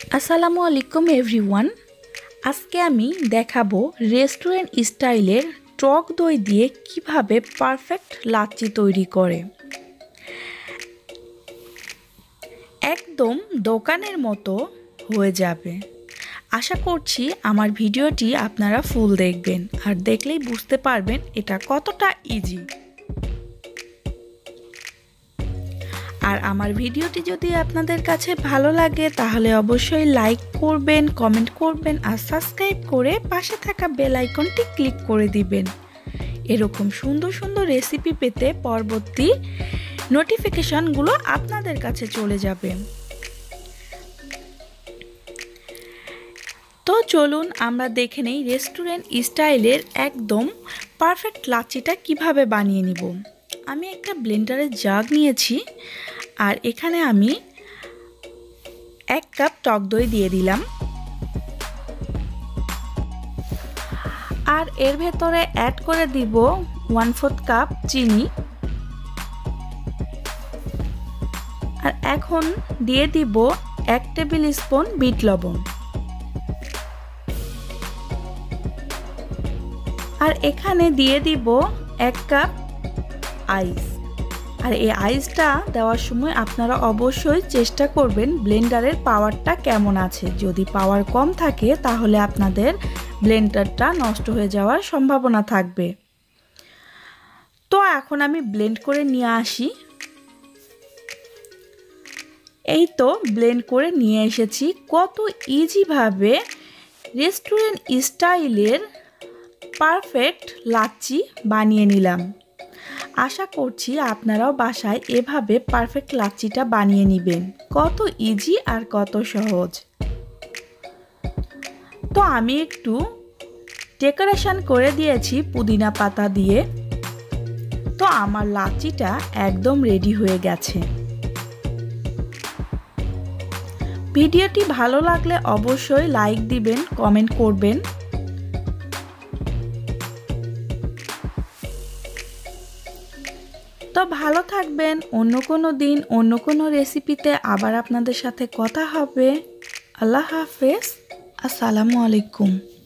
আসসালামু আলাইকুম এভরিওয়ান। আজকে আমি দেখাবো রেস্টুরেন্ট স্টাইলের টক দই দিয়ে কিভাবে পারফেক্ট লাচ্ছি তৈরি করে। একদম দোকানের মতো হয়ে যাবে। আশা করছি আমার ভিডিওটি আপনারা ফুল দেখবেন, আর দেখলেই বুঝতে পারবেন এটা কতটা ইজি। আর আমার ভিডিওটি যদি আপনাদের কাছে ভালো লাগে তাহলে অবশ্যই লাইক করবেন, কমেন্ট করবেন আর সাবস্ক্রাইব করে পাশে থাকা বেল আইকনটি ক্লিক করে দিবেন। এরকম সুন্দর সুন্দর রেসিপি পেতে পরবর্তী নোটিফিকেশনগুলো আপনাদের কাছে চলে যাবে। তো চলুন আমরা দেখে নেই রেস্টুরেন্ট স্টাইলের একদম পারফেক্ট লাচ্ছিটা কিভাবে বানিয়ে নিব। আমি একটা ব্লেন্ডারের জাগ নিয়েছি, আর এখানে আমি 1 কাপ টক দই দিয়ে দিলাম, আর এর ভেতরে অ্যাড করে দিব 1/4 কাপ চিনি, আর এখন দিয়ে দিব 1 টেবিল স্পুন বিট লবণ, আর এখানে দিয়ে দিব 1 কাপ আইস। আর এই আইসটা দেওয়ার সময় আপনারা অবশ্যই চেষ্টা করবেন ব্লেন্ডারের পাওয়ারটা কেমন আছে। যদি পাওয়ার কম থাকে তাহলে আপনাদের ব্লেন্ডারটা নষ্ট হয়ে যাওয়ার সম্ভাবনা থাকবে। তো এখন আমি ব্লেন্ড করে নিয়ে আসি। এই তো ব্লেন্ড করে নিয়ে এসেছি। কত ইজিভাবে রেস্টুরেন্ট স্টাইলের পারফেক্ট লাচ্ছি বানিয়ে নিলাম। আশা করছি আপনারাও বাসায় এভাবে পারফেক্ট লাচ্ছিটা বানিয়ে নেবেন। কত ইজি আর কত সহজ। তো আমি একটু ডেকোরেশন করে দিয়েছি পুদিনা পাতা দিয়ে। তো আমার লাচ্ছিটা একদম রেডি হয়ে গেছে। ভিডিওটি ভালো লাগলে অবশ্যই লাইক দিবেন, কমেন্ট করবেন। তো ভালো থাকবেন। অন্য কোনো দিন অন্য কোনো রেসিপিতে আবার আপনাদের সাথে কথা হবে। আল্লাহ হাফেজ। আসসালামু আলাইকুম।